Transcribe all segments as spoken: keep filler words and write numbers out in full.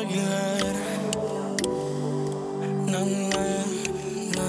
Aguilar. Na, na, na.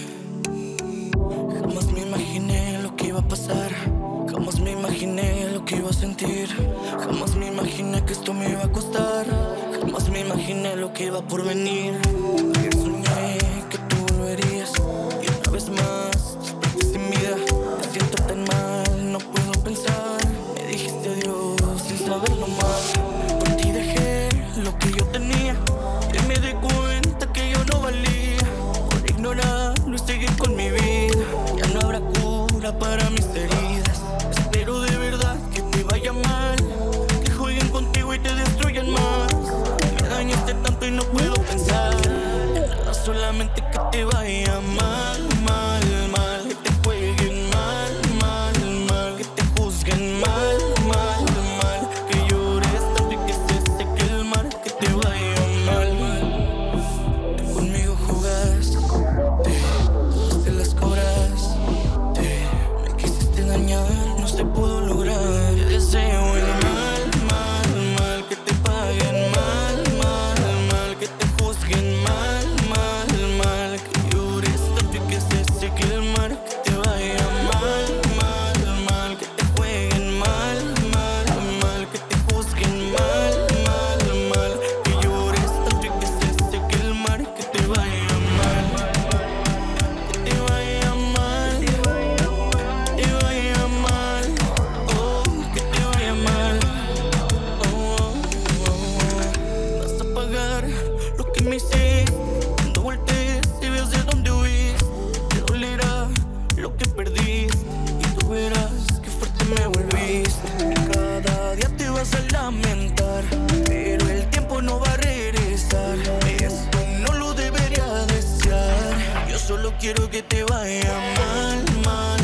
Jamás me imaginé lo que iba a pasar. Jamás me imaginé lo que iba a sentir. Jamás me imaginé que esto me iba a costar. Jamás me imaginé lo que iba por venir. Ayer soñé que tú volverías y una vez más desperté sin vida. Me siento tan mal, no puedo pensar. Me dijiste adiós sin saberlo mal. Por ti dejé lo que yo tenía y me di cuenta que yo no valía. Por ignorarlo y seguir con mi vida, ya no habrá cura para mis heridas. Espero de verdad que te vaya mal, que jueguen contigo y te destruyan más. Me dañaste tanto y no puedo pensar en nada, solamente que te vaya mal, mal, mal. Que te jueguen mal, mal, mal. Que te juzguen mal, mal, mal. Que llores tanto y que se seque el mar. Que te vaya mal. Tú conmigo jugaste, te las cobraste. Me quisiste dañar, no se pudo lograr. Te deseo el mal, mal, mal. Que te paguen mal, mal, mal. Que te juzguen mal, mal, mal. Que llores tanto y que se seque el mar. Que te vaya mal, mal, mal. Que te jueguen mal, mal, mal. Que te juzguen mal, mal, mal. Que llores tanto y que se seque el mar. Que te vaya mal, que te vaya mal, te vaya mal, oh, que te vaya mal, oh, oh, oh. Vas a pagar lo que me hiciste cuando voltees y veas de dónde huiste. Te dolerá lo que perdiste y tú verás que fuerte me volviste. Cada día te vas a lamentar, pero el tiempo no va a regresar. Esto no lo debería desear. Yo solo quiero que te vaya mal, mal.